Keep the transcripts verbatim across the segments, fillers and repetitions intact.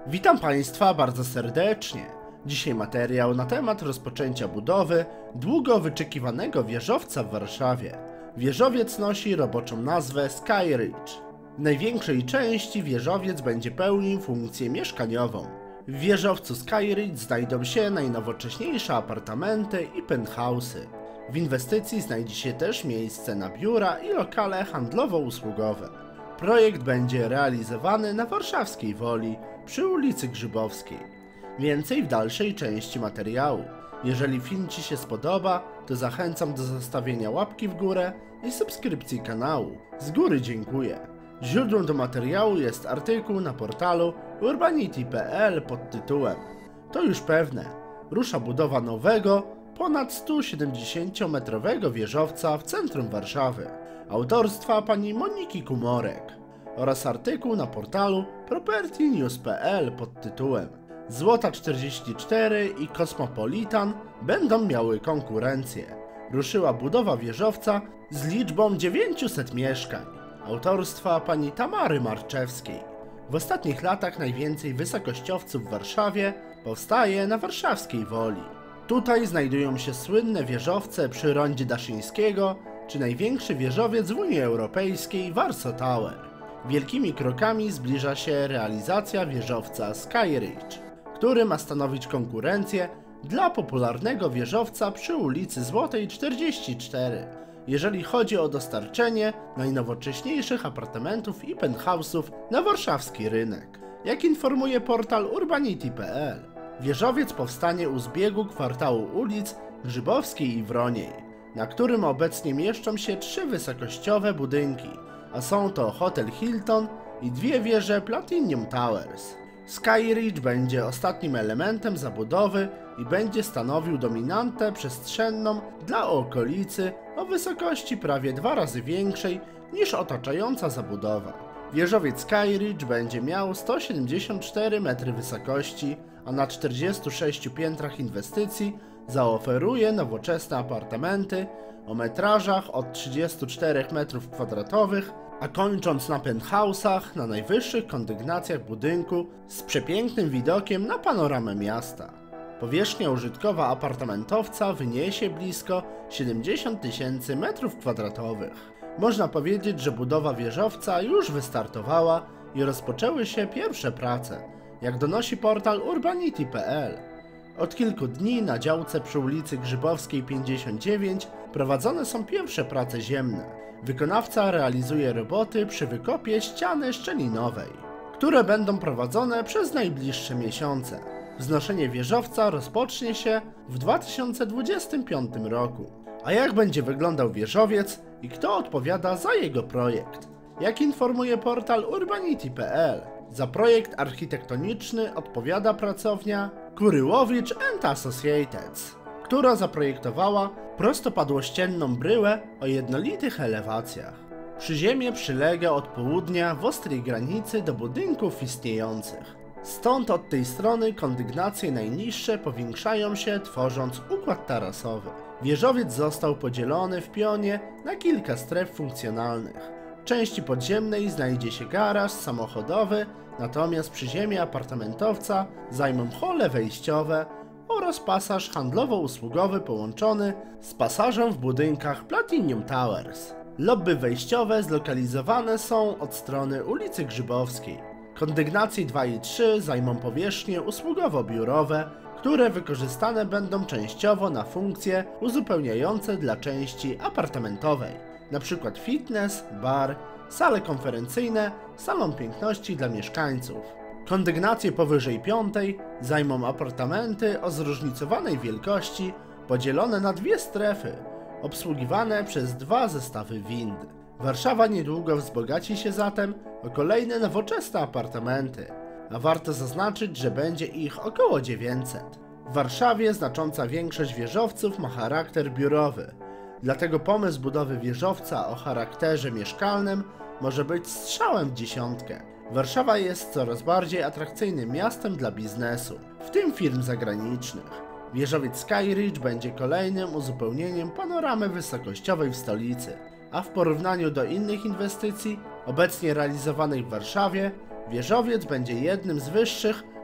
Witam Państwa bardzo serdecznie. Dzisiaj materiał na temat rozpoczęcia budowy długo wyczekiwanego wieżowca w Warszawie. Wieżowiec nosi roboczą nazwę Sky Ridge. W największej części wieżowiec będzie pełnił funkcję mieszkaniową. W wieżowcu Sky Ridge znajdą się najnowocześniejsze apartamenty i penthouse'y. W inwestycji znajdzie się też miejsce na biura i lokale handlowo-usługowe. Projekt będzie realizowany na warszawskiej Woli przy ulicy Grzybowskiej. Więcej w dalszej części materiału. Jeżeli film Ci się spodoba, to zachęcam do zostawienia łapki w górę i subskrypcji kanału. Z góry dziękuję. Źródłem do materiału jest artykuł na portalu urbanity kropka p l pod tytułem To już pewne, rusza budowa nowego, ponad sto siedemdziesięciometrowego wieżowca w centrum Warszawy, autorstwa pani Moniki Kumorek, oraz artykuł na portalu property news kropka p l pod tytułem Złota czterdzieści cztery i Cosmopolitan będą miały konkurencję. Ruszyła budowa wieżowca z liczbą dziewięciuset mieszkań, autorstwa pani Tamary Marczewskiej. W ostatnich latach najwięcej wysokościowców w Warszawie powstaje na warszawskiej Woli. Tutaj znajdują się słynne wieżowce przy rondzie Daszyńskiego, czy największy wieżowiec w Unii Europejskiej Warsaw Tower. Wielkimi krokami zbliża się realizacja wieżowca Sky Ridge, który ma stanowić konkurencję dla popularnego wieżowca przy ulicy Złotej czterdzieści cztery, jeżeli chodzi o dostarczenie najnowocześniejszych apartamentów i penthouse'ów na warszawski rynek. Jak informuje portal urbanity kropka p l, wieżowiec powstanie u zbiegu kwartału ulic Grzybowskiej i Wroniej, na którym obecnie mieszczą się trzy wysokościowe budynki, a są to Hotel Hilton i dwie wieże Platinum Towers. Sky Ridge będzie ostatnim elementem zabudowy i będzie stanowił dominantę przestrzenną dla okolicy o wysokości prawie dwa razy większej niż otaczająca zabudowa. Wieżowiec Sky Ridge będzie miał sto siedemdziesiąt cztery metry wysokości, a na czterdziestu sześciu piętrach inwestycji zaoferuje nowoczesne apartamenty o metrażach od trzydziestu czterech metrów kwadratowych, a kończąc na penthouse'ach na najwyższych kondygnacjach budynku z przepięknym widokiem na panoramę miasta. Powierzchnia użytkowa apartamentowca wyniesie blisko siedemdziesiąt tysięcy metrów kwadratowych. Można powiedzieć, że budowa wieżowca już wystartowała i rozpoczęły się pierwsze prace, jak donosi portal urbanity kropka p l. Od kilku dni na działce przy ulicy Grzybowskiej pięćdziesiąt dziewięć prowadzone są pierwsze prace ziemne. Wykonawca realizuje roboty przy wykopie ściany szczelinowej, które będą prowadzone przez najbliższe miesiące. Wznoszenie wieżowca rozpocznie się w dwa tysiące dwudziestym piątym roku. A jak będzie wyglądał wieżowiec i kto odpowiada za jego projekt? Jak informuje portal urbanity kropka p l, za projekt architektoniczny odpowiada pracownia Kuryłowicz and Associates, która zaprojektowała prostopadłościenną bryłę o jednolitych elewacjach. Przyziemie przylega od południa w ostrej granicy do budynków istniejących. Stąd od tej strony kondygnacje najniższe powiększają się, tworząc układ tarasowy. Wieżowiec został podzielony w pionie na kilka stref funkcjonalnych. W części podziemnej znajdzie się garaż samochodowy, natomiast przyziemie apartamentowca zajmą hole wejściowe oraz pasaż handlowo-usługowy połączony z pasażem w budynkach Platinum Towers. Lobby wejściowe zlokalizowane są od strony ulicy Grzybowskiej. Kondygnacje dwa i trzy zajmą powierzchnie usługowo-biurowe, które wykorzystane będą częściowo na funkcje uzupełniające dla części apartamentowej, np. fitness, bar, sale konferencyjne, salon piękności dla mieszkańców. Kondygnacje powyżej piątej zajmą apartamenty o zróżnicowanej wielkości, podzielone na dwie strefy, obsługiwane przez dwa zestawy wind. Warszawa niedługo wzbogaci się zatem o kolejne nowoczesne apartamenty, a warto zaznaczyć, że będzie ich około dziewięćset. W Warszawie znacząca większość wieżowców ma charakter biurowy, dlatego pomysł budowy wieżowca o charakterze mieszkalnym może być strzałem w dziesiątkę. Warszawa jest coraz bardziej atrakcyjnym miastem dla biznesu, w tym firm zagranicznych. Wieżowiec Sky Ridge będzie kolejnym uzupełnieniem panoramy wysokościowej w stolicy, a w porównaniu do innych inwestycji obecnie realizowanych w Warszawie, wieżowiec będzie jednym z wyższych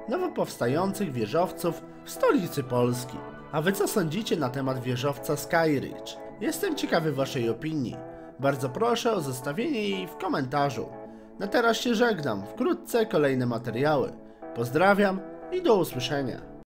nowo powstających wieżowców w stolicy Polski. A wy co sądzicie na temat wieżowca Skyridge? Jestem ciekawy waszej opinii. Bardzo proszę o zostawienie jej w komentarzu. Na teraz się żegnam, wkrótce kolejne materiały. Pozdrawiam i do usłyszenia.